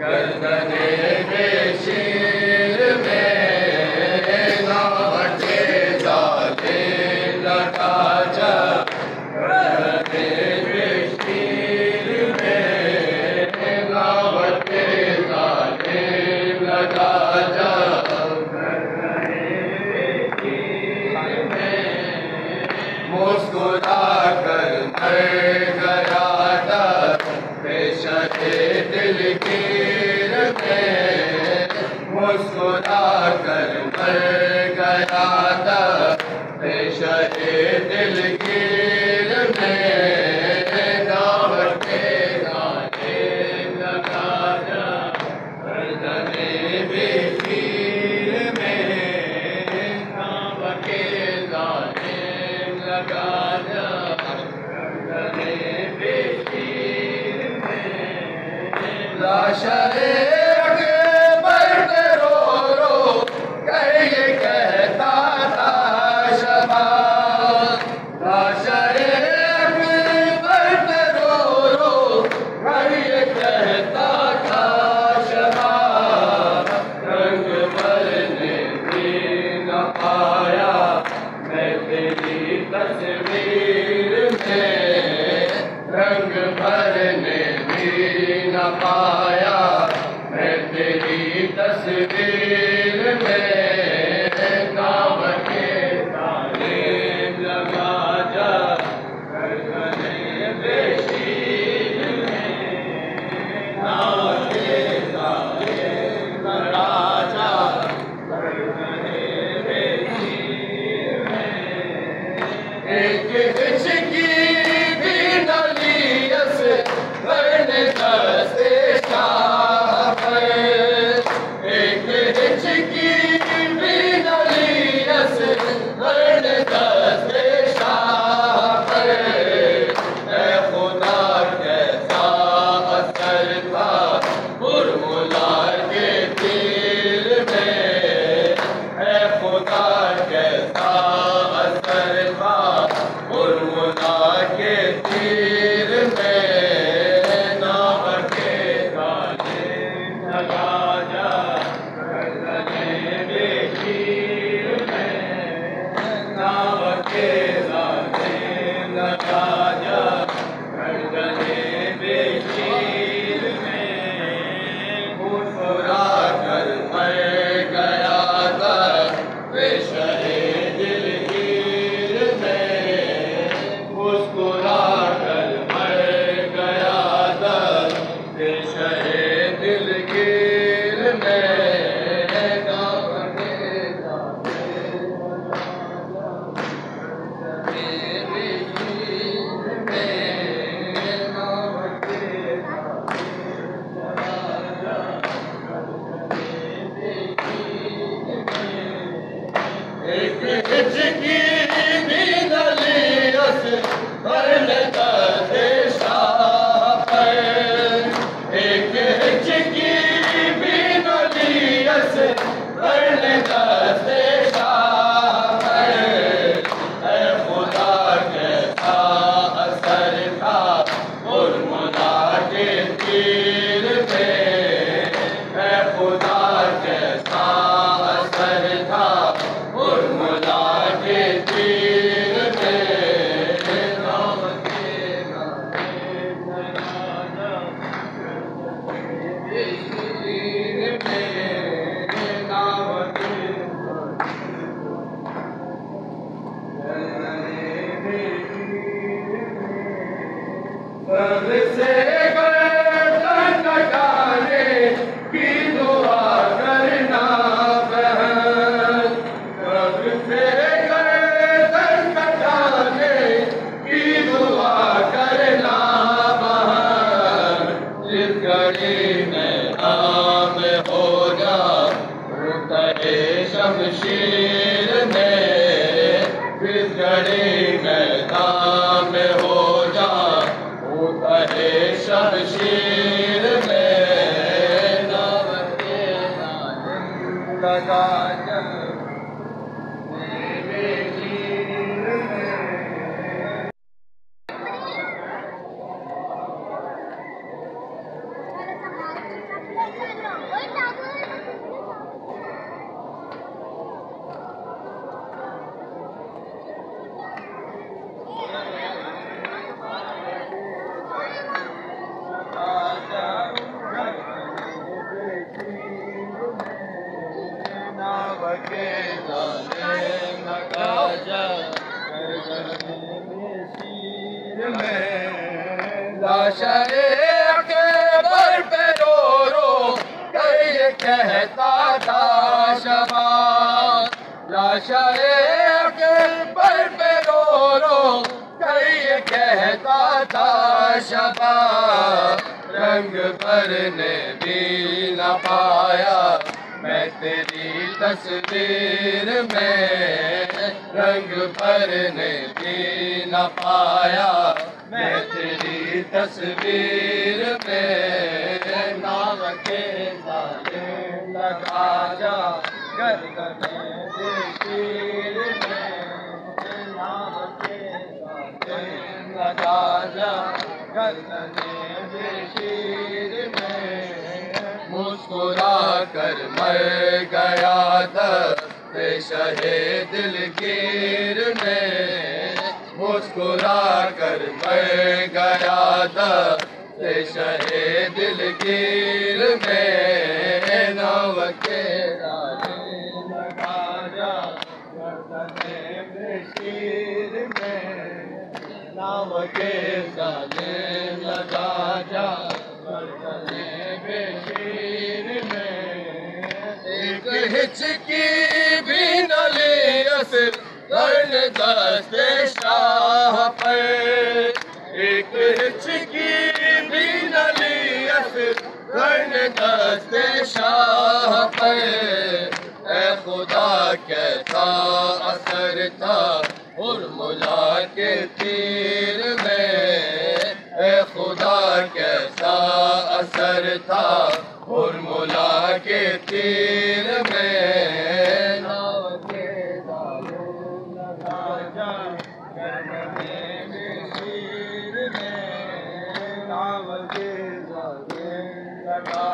गर्दने में शीर में नावटे जाले लगा जा। गर्दने में शीर में नावटे जाले लगा जा। मुस्कुरा कर मर गया था बेशरे दिल गिर में। मुस्कुरा कर मर गया था बेशरे दिल गिर में। नाव के गाने लगा जा गर्दने में शीर में। नाव के गाने लगा जा गर्दने में शीर में। लाशरे अकबर पे रो रो कर ये कहता था शबाब। लाशरे अकबर पे रो रो कर ये कहता था शबाब। रंग भरने भी न पाया मैं तेरी तस्वीर में। रंग भरने भी न पाया मैं तेरी तस्वीर में। नाव के ताले लगा जा गर्दने में शीर में। नाव के ताले लगा जा गर्दने में शीर में। एक हिचकी भी न लियस करने दस्ते शाह पर। एक हिचकी भी न लियस करने दस्ते शाह पर। ऐ खुदा कैसा असर था बुरमुला के तीर में। ऐ खुदा कैसा असर था बुरमुला के तीर में। नाव के गाने लगा जा गर्दने में शीर में। नाव के गाने लगा जा गर्दने में शीर में। मुस्कुरा कर मर गया था बेशरे दिल गिर में। मुस्कुरा कर मर गया था बेशरे दिल गिर में। नाव के गाने लगा जा गर्दने में शीर में। नाव के गाने लगा जा गर्दने में शीर में। एक हिचकी भी न लियस करने दस्ते शाह पर। एक हिचकी भी न लियस करने दस्ते शाह पर। ऐ खुदा कैसा असर था बुरमुला के तीर में। ऐ खुदा कैसा असर था बुरमुला के तीर में। नाव के गाने लगा जा गर्दने में शीर में। नाव के गर्दने में शीर में। सबसे गर्दन कटाने की दुआ करना बहन। सबसे गर्दन कटाने की दुआ करना बहन। जिस घड़ी में नाम हो जा रुतए शमशीर में। जिस घड़ी में नाम हो जा रुतए शमशीर में। नाव के गाने लगा जा गर्दने में शीर में। लाशे अकबर पे रो रो कर ये कहता था शबाश, लाशे अकबर पे रो रो कर ये कहता था शबाश। रंग भरने भी न पाया मैं तेरी तस्वीर में, रंग भरने भी न पाया मैं तेरी तस्वीर में। नाम के साले लगा जा गर्दने बेशीर में, नाम के साले लगा जा गर्दने बेशीर में। मुस्कुरा कर मर गया दस्ते शहे दिलगीर में, मुस्कुरा कर मर गया दस्ते शहे दिलगीर में। नाव के साले लगा जा गर्दने बेशीर में, नाव के साले लगा जा गर्दने बेशीर में। एक हिचकी भी न ली असर करने दस्ते शाह पर, एक हिचकी भी न ली असर करने दस्ते शाह पर। ऐ खुदा कैसा असर था उर्मिला के तीर में, ऐ खुदा कैसा असर था उर्मिला के तीर में। नाव के साले लगा जा गर्दने बेशीर में, नाव के साले लगा